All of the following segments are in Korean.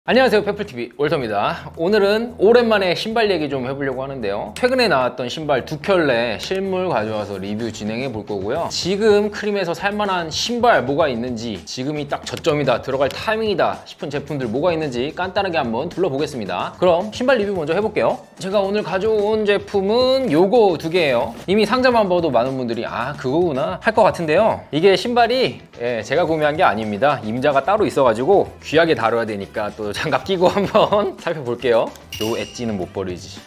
안녕하세요, 페플TV 월터입니다. 오늘은 오랜만에 신발 얘기 좀 해보려고 하는데요, 최근에 나왔던 신발 두 켤레 실물 가져와서 리뷰 진행해 볼 거고요. 지금 크림에서 살만한 신발 뭐가 있는지, 지금이 딱 저점이다, 들어갈 타이밍이다 싶은 제품들 뭐가 있는지 간단하게 한번 둘러보겠습니다. 그럼 신발 리뷰 먼저 해볼게요. 제가 오늘 가져온 제품은 요거 두 개예요. 이미 상자만 봐도 많은 분들이 아 그거구나 할 것 같은데요, 이게 신발이 제가 구매한 게 아닙니다. 임자가 따로 있어가지고 귀하게 다뤄야 되니까 또 장갑 끼고 한번 살펴볼게요. 요 엣지는 못 버리지.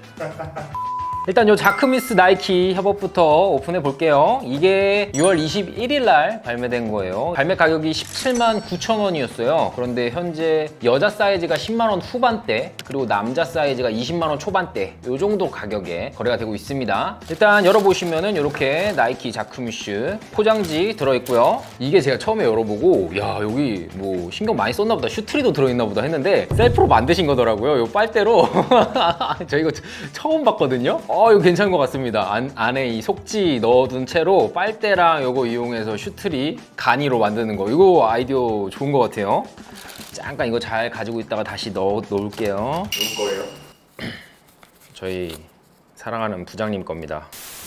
일단 요 자크미스 나이키 협업부터 오픈해 볼게요. 이게 6월 21일 날 발매된 거예요. 발매 가격이 17만 9천 원이었어요. 그런데 현재 여자 사이즈가 10만 원 후반대, 그리고 남자 사이즈가 20만 원 초반대, 요 정도 가격에 거래가 되고 있습니다. 일단 열어보시면은 이렇게 나이키 자크미스 포장지 들어있고요. 이게 제가 처음에 열어보고 야 여기 뭐 신경 많이 썼나 보다, 슈트리도 들어있나 보다 했는데 셀프로 만드신 거더라고요. 요 빨대로. 저 이거 처음 봤거든요. 이거 괜찮은 것 같습니다. 안에 이 속지 넣어둔 채로 빨대랑 요거 이용해서 슈트리 가니로 만드는 거, 이거 아이디어 좋은 것 같아요. 잠깐 이거 잘 가지고 있다가 다시 놓을게요. 누구 거예요? 저희 사랑하는 부장님 겁니다.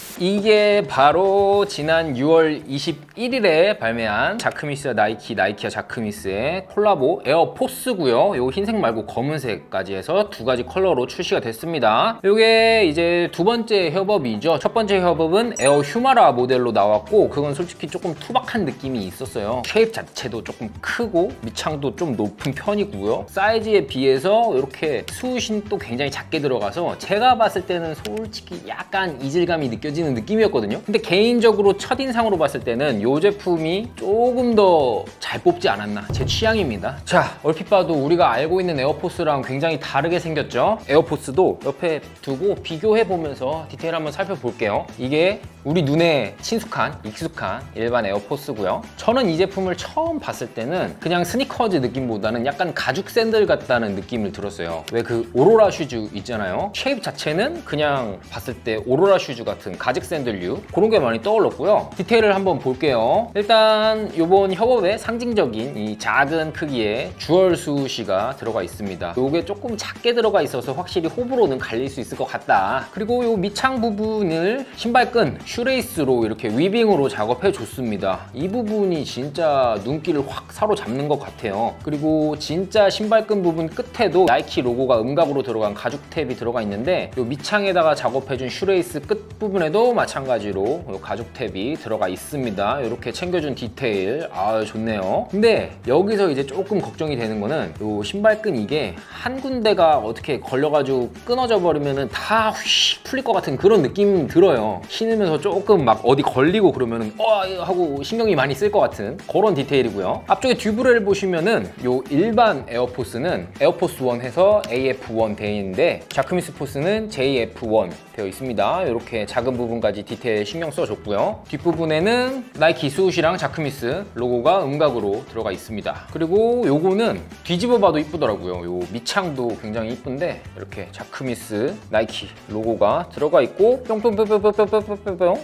이게 바로 지난 6월 21일에 발매한 자크미스와 나이키와 자크미스의 콜라보 에어포스고요. 요 흰색 말고 검은색까지 해서 두 가지 컬러로 출시가 됐습니다. 요게 이제 두 번째 협업이죠. 첫 번째 협업은 에어 휴마라 모델로 나왔고, 그건 솔직히 조금 투박한 느낌이 있었어요. 쉐입 자체도 조금 크고 밑창도 좀 높은 편이고요. 사이즈에 비해서 이렇게 수신도 굉장히 작게 들어가서 제가 봤을 때는 솔직히 약간 이질감이 느껴지는 느낌이었거든요. 근데 개인적으로 첫인상으로 봤을 때는 이 제품이 조금 더 잘 뽑지 않았나, 제 취향입니다. 자, 얼핏 봐도 우리가 알고 있는 에어포스랑 굉장히 다르게 생겼죠. 에어포스도 옆에 두고 비교해보면서 디테일 한번 살펴볼게요. 이게 우리 눈에 친숙한, 익숙한 일반 에어포스고요. 저는 이 제품을 처음 봤을 때는 그냥 스니커즈 느낌보다는 약간 가죽 샌들 같다는 느낌을 들었어요. 왜 그 오로라 슈즈 있잖아요. 쉐입 자체는 그냥 봤을 때 오로라 슈즈 같은 가죽 샌들류, 그런 게 많이 떠올랐고요. 디테일을 한번 볼게요. 일단 이번 협업에 상징적인 이 작은 크기의 주얼 수시가 들어가 있습니다. 이게 조금 작게 들어가 있어서 확실히 호불호는 갈릴 수 있을 것 같다. 그리고 이 밑창 부분을 신발끈 슈레이스로 이렇게 위빙으로 작업해 줬습니다. 이 부분이 진짜 눈길을 확 사로잡는 것 같아요. 그리고 진짜 신발끈 부분 끝에도 나이키 로고가 음각으로 들어간 가죽 탭이 들어가 있는데, 이 밑창에다가 작업해준 슈레이스 끝 부분에도 마찬가지로 가죽 탭이 들어가 있습니다. 이렇게 챙겨준 디테일, 좋네요. 근데 여기서 이제 조금 걱정이 되는 거는 이 신발끈, 이게 한 군데가 어떻게 걸려가지고 끊어져 버리면은 다 휙 풀릴 것 같은 그런 느낌 들어요. 신으면서 조금 막 어디 걸리고 그러면은 하고 신경이 많이 쓸 것 같은 그런 디테일이고요. 앞쪽에 듀브레를 보시면은 요 일반 에어포스는 에어포스 1 해서 AF1 되어 있는데, 자크미스 포스는 JF1 되어 있습니다. 이렇게 작은 부분까지 디테일 신경 써줬고요. 뒷부분에는 나이키 스우시랑 자크미스 로고가 음각으로 들어가 있습니다. 그리고 요거는 뒤집어 봐도 이쁘더라고요. 요 밑창도 굉장히 이쁜데 이렇게 자크미스 나이키 로고가 들어가 있고, 뿅뿅뿅뿅뿅뿅뿅뿅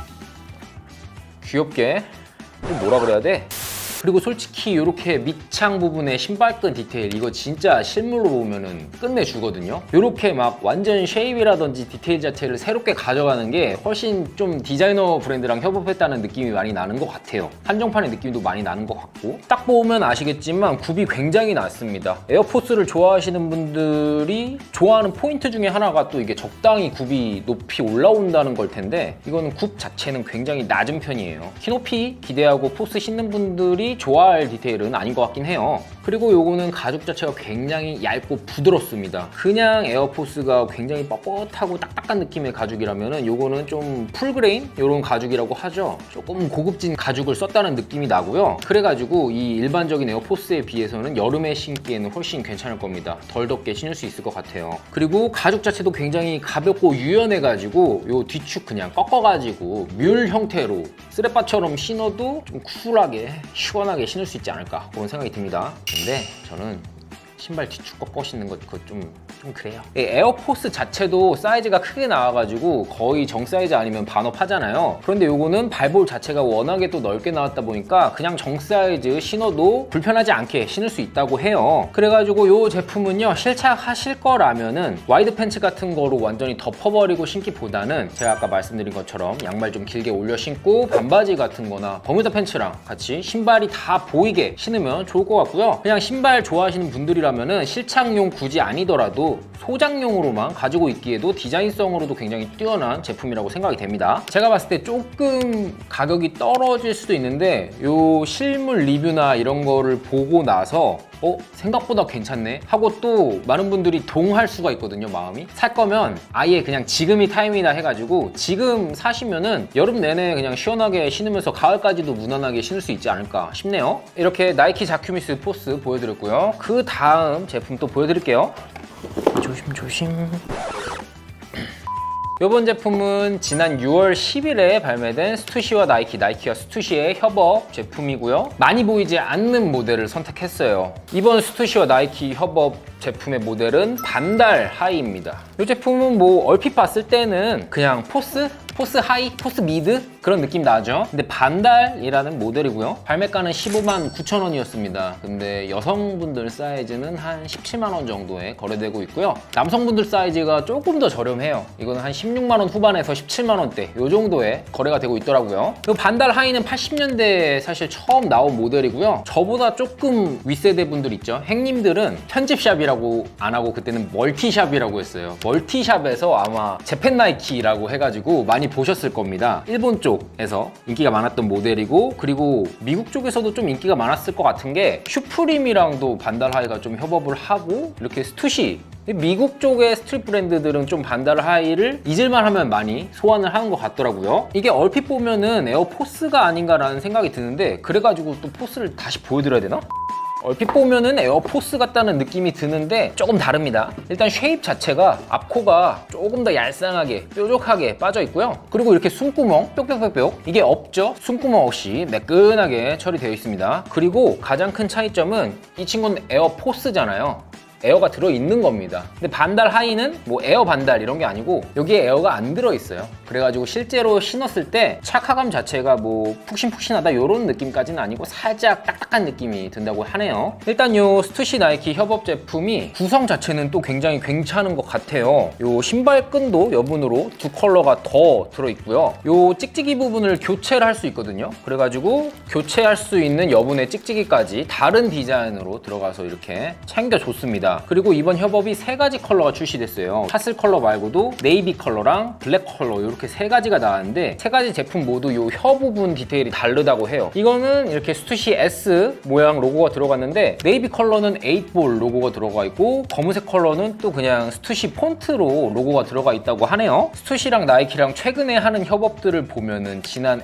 귀엽게, 뭐라 그래야 돼? 그리고 솔직히 이렇게 밑창 부분의 신발끈 디테일, 이거 진짜 실물로 보면은 끝내주거든요. 이렇게 막 완전 쉐입이라든지 디테일 자체를 새롭게 가져가는 게 훨씬 좀 디자이너 브랜드랑 협업했다는 느낌이 많이 나는 것 같아요. 한정판의 느낌도 많이 나는 것 같고, 딱 보면 아시겠지만 굽이 굉장히 낮습니다. 에어포스를 좋아하시는 분들이 좋아하는 포인트 중에 하나가 또 이게 적당히 굽이 높이 올라온다는 걸 텐데, 이거는 굽 자체는 굉장히 낮은 편이에요. 키높이 기대하고 포스 신는 분들이 좋아할 디테일은 아닌 것 같긴 해요. 그리고 요거는 가죽 자체가 굉장히 얇고 부드럽습니다. 그냥 에어포스가 굉장히 뻣뻣하고 딱딱한 느낌의 가죽이라면은 요거는 좀 풀그레인? 이런 가죽이라고 하죠. 조금 고급진 가죽을 썼다는 느낌이 나고요. 그래가지고 이 일반적인 에어포스에 비해서는 여름에 신기에는 훨씬 괜찮을 겁니다. 덜 덥게 신을 수 있을 것 같아요. 그리고 가죽 자체도 굉장히 가볍고 유연해가지고 요 뒤축 그냥 꺾어가지고 뮬 형태로 스레바처럼 신어도 좀 쿨하게 시원하게 신을 수 있지 않을까, 그런 생각이 듭니다. 근데 저는 신발 뒤축 거 신는 것 그거 좀 그래요. 에어포스 자체도 사이즈가 크게 나와가지고 거의 정 사이즈 아니면 반업하잖아요. 그런데 요거는 발볼 자체가 워낙에 또 넓게 나왔다 보니까 그냥 정 사이즈 신어도 불편하지 않게 신을 수 있다고 해요. 그래가지고 요 제품은요, 실착하실 거라면은 와이드 팬츠 같은 거로 완전히 덮어버리고 신기보다는 제가 아까 말씀드린 것처럼 양말 좀 길게 올려 신고 반바지 같은 거나 버뮤다 팬츠랑 같이 신발이 다 보이게 신으면 좋을 것 같고요. 그냥 신발 좋아하시는 분들이라면은 실착용 굳이 아니더라도 소장용으로만 가지고 있기에도 디자인성으로도 굉장히 뛰어난 제품이라고 생각이 됩니다. 제가 봤을 때 조금 가격이 떨어질 수도 있는데 요 실물 리뷰나 이런 거를 보고 나서 생각보다 괜찮네 하고 또 많은 분들이 동할 수가 있거든요. 마음이 살 거면 아예 그냥 지금이 타임이다 해가지고 지금 사시면은 여름 내내 그냥 시원하게 신으면서 가을까지도 무난하게 신을 수 있지 않을까 싶네요. 이렇게 나이키 자큐미스 포스 보여드렸고요. 그 다음 제품 또 보여드릴게요. 조심조심. 이번 제품은 지난 6월 10일에 발매된 스투시와 나이키와 스투시의 협업 제품이고요. 많이 보이지 않는 모델을 선택했어요. 이번 스투시와 나이키 협업 제품의 모델은 반달 하이입니다. 이 제품은 뭐 얼핏 봤을 때는 그냥 포스 하이, 포스 미드 그런 느낌 나죠? 근데 반달이라는 모델이고요. 발매가는 15만 9천 원이었습니다. 근데 여성분들 사이즈는 한 17만 원 정도에 거래되고 있고요. 남성분들 사이즈가 조금 더 저렴해요. 이거는 한 16만 원 후반에서 17만 원대 이 정도에 거래가 되고 있더라고요. 이 반달 하이는 80년대에 사실 처음 나온 모델이고요. 저보다 조금 윗세대 분들 있죠? 행님들은 편집샵이라고 안 하고 그때는 멀티샵이라고 했어요. 멀티샵에서 아마 재팬 나이키라고 해가지고 많이 보셨을 겁니다. 일본 쪽에서 인기가 많았던 모델이고, 그리고 미국 쪽에서도 좀 인기가 많았을 것 같은 게 슈프림이랑도 반달 하이가 좀 협업을 하고, 이렇게 스투시 미국 쪽의 스트릿 브랜드들은 좀 반달 하이를 잊을만 하면 많이 소환을 하는 것 같더라고요. 이게 얼핏 보면은 에어포스가 아닌가라는 생각이 드는데, 그래가지고 또 포스를 다시 보여드려야 되나? 얼핏 보면은 에어포스 같다는 느낌이 드는데 조금 다릅니다. 일단 쉐입 자체가 앞코가 조금 더 얄쌍하게 뾰족하게 빠져 있고요. 그리고 이렇게 숨구멍 뾱뾱뾱뾱 이게 없죠. 숨구멍 없이 매끈하게 처리되어 있습니다. 그리고 가장 큰 차이점은 이 친구는 에어포스잖아요. 에어가 들어있는 겁니다. 근데 반달 하이는 뭐 에어 반달 이런 게 아니고 여기에 에어가 안 들어있어요. 그래가지고 실제로 신었을 때 착화감 자체가 뭐 푹신푹신하다 이런 느낌까지는 아니고 살짝 딱딱한 느낌이 든다고 하네요. 일단 요 스투시 나이키 협업 제품이 구성 자체는 또 굉장히 괜찮은 것 같아요. 요 신발끈도 여분으로 두 컬러가 더 들어있고요. 요 찍찍이 부분을 교체를 할 수 있거든요. 그래가지고 교체할 수 있는 여분의 찍찍이까지 다른 디자인으로 들어가서 이렇게 챙겨줬습니다. 그리고 이번 협업이 3가지 컬러가 출시됐어요. 파슬 컬러 말고도 네이비 컬러랑 블랙 컬러 이렇게 3가지가 나왔는데 3가지 제품 모두 이 혀 부분 디테일이 다르다고 해요. 이거는 이렇게 스투시 S 모양 로고가 들어갔는데 네이비 컬러는 8볼 로고가 들어가 있고 검은색 컬러는 또 그냥 스투시 폰트로 로고가 들어가 있다고 하네요. 스투시랑 나이키랑 최근에 하는 협업들을 보면은 지난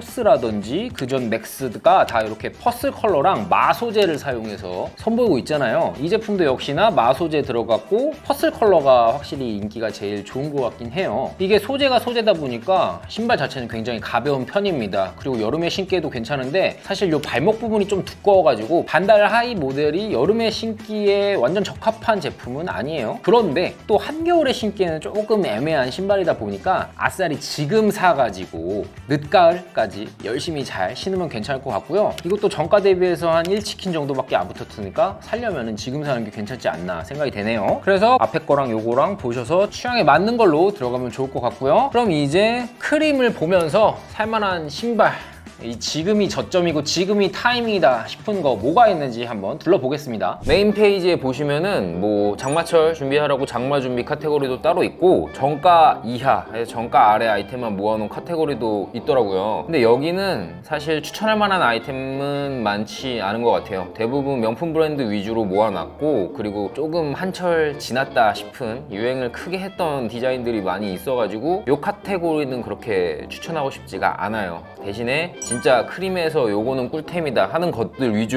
에어포스라든지 그전 맥스가 다 이렇게 퍼슬 컬러랑 마 소재를 사용해서 선보이고 있잖아요. 이 제품도 역시나 마 소재 들어갔고 퍼슬 컬러가 확실히 인기가 제일 좋은 것 같긴 해요. 이게 소재가 소재다 보니까 신발 자체는 굉장히 가벼운 편입니다. 그리고 여름에 신기에도 괜찮은데 사실 이 발목 부분이 좀 두꺼워가지고 반달 하이 모델이 여름에 신기에 완전 적합한 제품은 아니에요. 그런데 또 한겨울에 신기에는 조금 애매한 신발이다 보니까 아싸리 지금 사가지고 늦가을까지 열심히 잘 신으면 괜찮을 것 같고요. 이것도 정가 대비해서 한 1치킨 정도밖에 안 붙었으니까 살려면 지금 사는 게 괜찮지 않나 생각이 되네요. 그래서 앞에 거랑 요거랑 보셔서 취향에 맞는 걸로 들어가면 좋을 것 같고요. 그럼 이제 크림을 보면서 살만한 신발, 지금이 저점이고 지금이 타이밍이다 싶은 거 뭐가 있는지 한번 둘러보겠습니다. 메인 페이지에 보시면은 뭐 장마철 준비하라고 장마 준비 카테고리도 따로 있고 정가 이하, 정가 아래 아이템만 모아놓은 카테고리도 있더라고요. 근데 여기는 사실 추천할 만한 아이템은 많지 않은 것 같아요. 대부분 명품 브랜드 위주로 모아놨고, 그리고 조금 한철 지났다 싶은 유행을 크게 했던 디자인들이 많이 있어가지고 이 카테고리는 그렇게 추천하고 싶지가 않아요. 대신에 진짜 크림에서 요거는 꿀템이다 하는 것들 위주로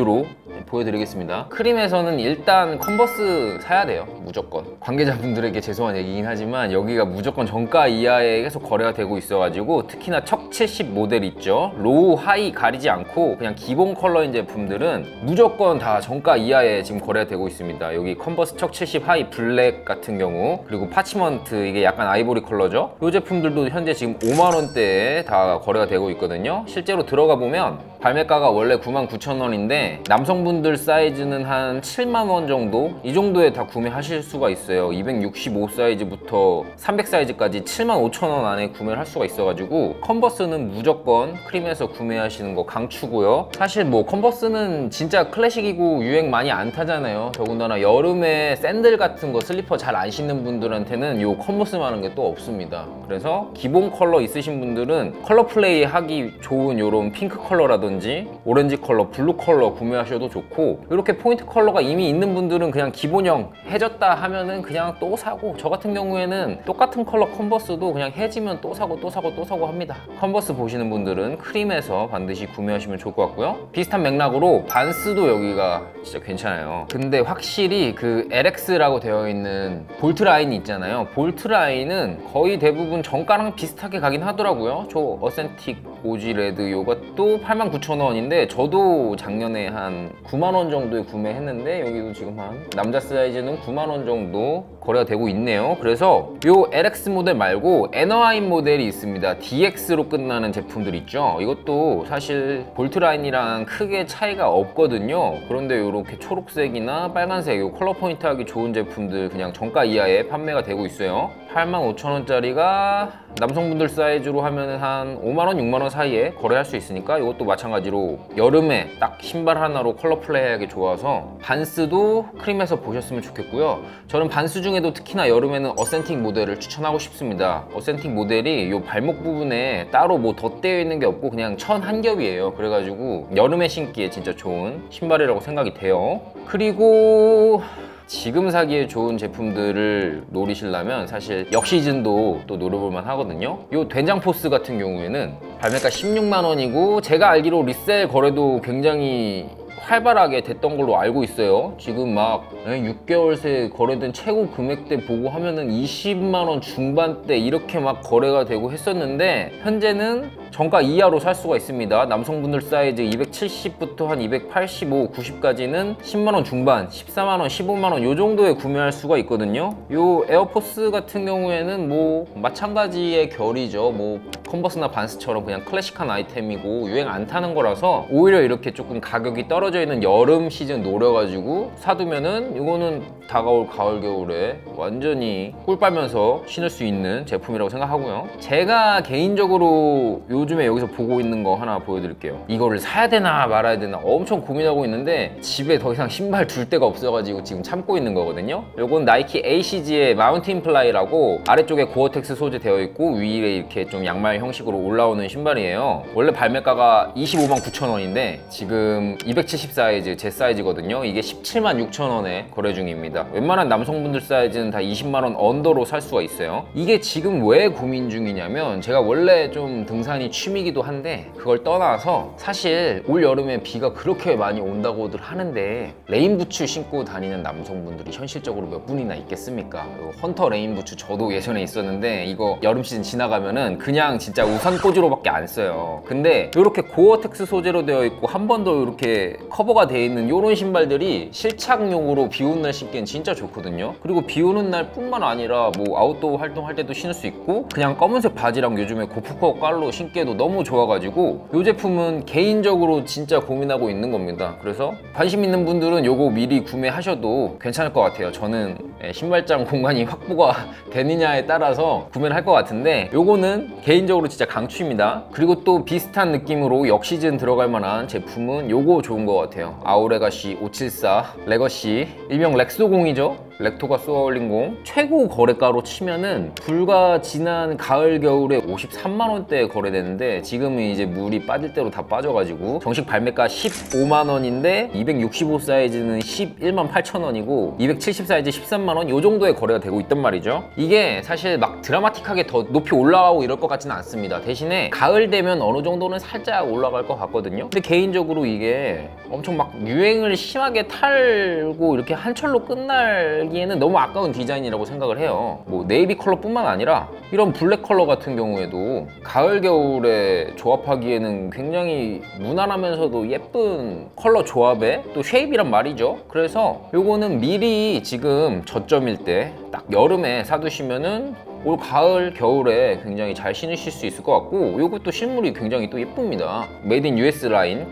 보여드리겠습니다. 크림에서는 일단 컨버스 사야 돼요. 무조건. 관계자분들에게 죄송한 얘기긴 하지만 여기가 무조건 정가 이하에 계속 거래가 되고 있어가지고 특히나 척 70 모델 있죠. 로우, 하이 가리지 않고 그냥 기본 컬러인 제품들은 무조건 다 정가 이하에 지금 거래가 되고 있습니다. 여기 컨버스 척 70 하이 블랙 같은 경우, 그리고 파치먼트, 이게 약간 아이보리 컬러죠. 이 제품들도 현재 지금 5만 원대에 다 거래가 되고 있거든요. 실제로 들어가 보면 발매가가 원래 99,000원인데 남성분들 사이즈는 한 7만 원 정도? 이 정도에 다 구매하실 수가 있어요. 265 사이즈부터 300 사이즈까지 75,000원 안에 구매를 할 수가 있어가지고 컨버스는 무조건 크림에서 구매하시는 거 강추고요. 사실 뭐 컨버스는 진짜 클래식이고 유행 많이 안 타잖아요. 더군다나 여름에 샌들 같은 거 슬리퍼 잘 안 신는 분들한테는 요 컨버스만한 게 또 없습니다. 그래서 기본 컬러 있으신 분들은 컬러 플레이 하기 좋은 요런 핑크 컬러라든지 오렌지 컬러, 블루 컬러 구매하셔도 좋고, 이렇게 포인트 컬러가 이미 있는 분들은 그냥 기본형 해졌다 하면은 그냥 또 사고, 저 같은 경우에는 똑같은 컬러 컨버스도 그냥 해지면 또 사고 또 사고 또 사고 합니다. 컨버스 보시는 분들은 크림에서 반드시 구매하시면 좋을 것 같고요. 비슷한 맥락으로 반스도 여기가 진짜 괜찮아요. 근데 확실히 그 LX라고 되어 있는 볼트 라인이 있잖아요. 볼트 라인은 거의 대부분 정가랑 비슷하게 가긴 하더라고요. 저 어센틱 오지 레드 요것도 89,000원인데 저도 작년에 한 9만 원 정도에 구매했는데 여기도 지금 한 남자 사이즈는 9만 원 정도 거래가 되고 있네요. 그래서 요 LX 모델 말고 애너하임 모델이 있습니다. DX로 끝나는 제품들 있죠. 이것도 사실 볼트 라인이랑 크게 차이가 없거든요. 그런데 이렇게 초록색이나 빨간색 요 컬러 포인트 하기 좋은 제품들 그냥 정가 이하에 판매가 되고 있어요. 85,000원짜리가 남성분들 사이즈로 하면 한 5만원, 6만원 사이에 거래할 수 있으니까 이것도 마찬가지로 여름에 딱 신발 하나로 컬러 플레이하기 좋아서 반스도 크림에서 보셨으면 좋겠고요. 저는 반스 중에도 특히나 여름에는 어센틱 모델을 추천하고 싶습니다. 어센틱 모델이 이 발목 부분에 따로 뭐 덧대어 있는 게 없고 그냥 천 한 겹이에요. 그래가지고 여름에 신기에 진짜 좋은 신발이라고 생각이 돼요. 그리고 지금 사기에 좋은 제품들을 노리시려면 사실 역시즌도 또 노려볼만 하거든요. 이 된장포스 같은 경우에는 발매가 16만 원이고 제가 알기로 리셀 거래도 굉장히 활발하게 됐던 걸로 알고 있어요. 지금 막 6개월 새 거래된 최고 금액대 보고 하면은 20만 원 중반대 이렇게 막 거래가 되고 했었는데 현재는 정가 이하로 살 수가 있습니다. 남성분들 사이즈 270부터 한 285, 90까지는 10만 원 중반, 14만 원, 15만 원 요 정도에 구매할 수가 있거든요. 요 에어포스 같은 경우에는 뭐 마찬가지의 결이죠. 뭐 컨버스나 반스처럼 그냥 클래식한 아이템이고 유행 안 타는 거라서 오히려 이렇게 조금 가격이 떨어져 있는 여름 시즌 노려가지고 사두면은 이거는 다가올 가을 겨울에 완전히 꿀 빨면서 신을 수 있는 제품이라고 생각하고요. 제가 개인적으로 요즘에 여기서 보고 있는 거 하나 보여드릴게요. 이거를 사야 되나 말아야 되나 엄청 고민하고 있는데 집에 더 이상 신발 둘 데가 없어가지고 지금 참고 있는 거거든요. 요건 나이키 ACG의 마운틴 플라이라고 아래쪽에 고어텍스 소재 되어 있고 위에 이렇게 좀 양말 형식으로 올라오는 신발이에요. 원래 발매가가 25만 9천 원인데 지금 270 사이즈 제 사이즈거든요. 이게 17만 6천 원에 거래 중입니다. 웬만한 남성분들 사이즈는 다 20만 원 언더로 살 수가 있어요. 이게 지금 왜 고민 중이냐면 제가 원래 좀 등산이 취미이기도 한데 그걸 떠나서 사실 올 여름에 비가 그렇게 많이 온다고들 하는데 레인부츠 신고 다니는 남성분들이 현실적으로 몇 분이나 있겠습니까? 헌터 레인부츠 저도 예전에 있었는데 이거 여름 시즌 지나가면은 그냥 진짜 우산 꽂으로밖에 안 써요. 근데 이렇게 고어텍스 소재로 되어 있고 한 번 더 이렇게 커버가 되어 있는 이런 신발들이 실착용으로 비 오는 날 신기엔 진짜 좋거든요. 그리고 비 오는 날 뿐만 아니라 뭐 아웃도어 활동할 때도 신을 수 있고 그냥 검은색 바지랑 요즘에 고프커 깔로 신기에도 너무 좋아가지고 이 제품은 개인적으로 진짜 고민하고 있는 겁니다. 그래서 관심 있는 분들은 요거 미리 구매하셔도 괜찮을 것 같아요. 저는 신발장 공간이 확보가 되느냐에 따라서 구매를 할 것 같은데 요거는 개인적으로 진짜 강추입니다. 그리고 또 비슷한 느낌으로 역시즌 들어갈 만한 제품은 요거 좋은 것 같아요. 아우레가시 574 레거시 일명 렉소공이죠. 렉토가 쏘아올린 최고 거래가로 치면은 불과 지난 가을 겨울에 53만 원대에 거래됐는데 지금은 이제 물이 빠질 대로 다 빠져가지고 정식 발매가 15만 원인데 265 사이즈는 11만 8천 원이고 270 사이즈 13만 원 요 정도의 거래가 되고 있단 말이죠. 이게 사실 막 드라마틱하게 더 높이 올라가고 이럴 것 같지는 않습니다. 대신에 가을 되면 어느 정도는 살짝 올라갈 것 같거든요. 근데 개인적으로 이게 엄청 막 유행을 심하게 탈고 이렇게 한철로 끝날기에는 너무 아까운 디자인이라고 생각을 해요. 뭐 네이비 컬러뿐만 아니라 이런 블랙 컬러 같은 경우에도 가을 겨울에 조합하기에는 굉장히 무난하면서도 예쁜 컬러 조합에 또 쉐입이란 말이죠. 그래서 요거는 미리 지금 저점일 때 딱 여름에 사두시면은 올 가을 겨울에 굉장히 잘 신으실 수 있을 것 같고, 요것도 실물이 굉장히 또 예쁩니다. 메이드 인 US 라인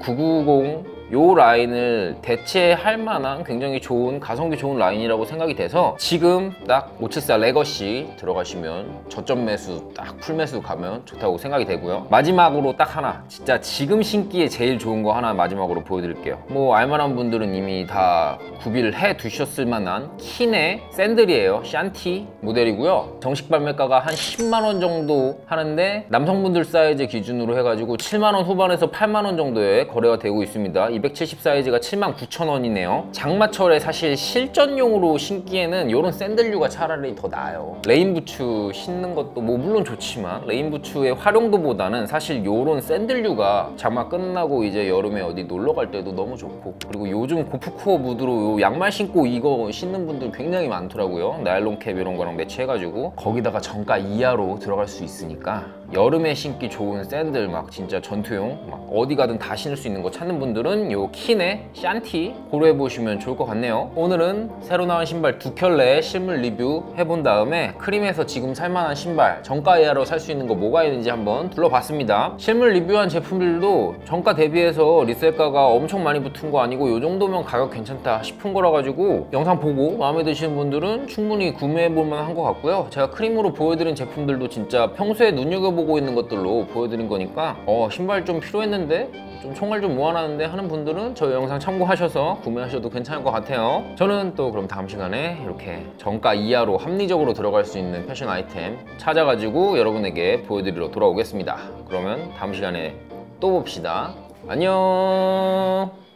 990 요 라인을 대체할 만한 굉장히 좋은, 가성비 좋은 라인이라고 생각이 돼서 지금 딱 574 레거시 들어가시면 저점 매수 딱 풀 매수 가면 좋다고 생각이 되고요. 마지막으로 딱 하나, 진짜 지금 신기에 제일 좋은 거 하나 마지막으로 보여드릴게요. 뭐 알만한 분들은 이미 다 구비를 해 두셨을 만한 킨의 샌들이에요. 샨티 모델이고요. 정식 발매가가 한 10만 원 정도 하는데 남성분들 사이즈 기준으로 해가지고 7만 원 후반에서 8만 원 정도에 거래가 되고 있습니다. 270 사이즈가 79,000원이네요. 장마철에 사실 실전용으로 신기에는 이런 샌들류가 차라리 더 나아요. 레인부츠 신는 것도 뭐 물론 좋지만 레인부츠의 활용도보다는 사실 이런 샌들류가 장마 끝나고 이제 여름에 어디 놀러 갈 때도 너무 좋고, 그리고 요즘 고프코어 무드로 요 양말 신고 이거 신는 분들 굉장히 많더라고요. 나일론 캡 이런 거랑 매치해가지고 거기다가 정가 이하로 들어갈 수 있으니까 여름에 신기 좋은 샌들, 막 진짜 전투용 막 어디 가든 다 신을 수 있는 거 찾는 분들은 요 킨의 샨티 고려해보시면 좋을 것 같네요. 오늘은 새로 나온 신발 두 켤레 실물 리뷰 해본 다음에 크림에서 지금 살만한 신발 정가 이하로 살 수 있는 거 뭐가 있는지 한번 둘러봤습니다. 실물 리뷰한 제품들도 정가 대비해서 리셀가가 엄청 많이 붙은 거 아니고 요 정도면 가격 괜찮다 싶은 거라 가지고 영상 보고 마음에 드시는 분들은 충분히 구매해볼 만한 것 같고요. 제가 크림으로 보여드린 제품들도 진짜 평소에 눈여겨보고 있는 것들로 보여드린 거니까 신발 좀 필요했는데 좀 총알 좀 모아놨는데 하는 분들은 저희 영상 참고하셔서 구매하셔도 괜찮을 것 같아요. 저는 또 그럼 다음 시간에 이렇게 정가 이하로 합리적으로 들어갈 수 있는 패션 아이템 찾아가지고 여러분에게 보여드리러 돌아오겠습니다. 그러면 다음 시간에 또 봅시다. 안녕.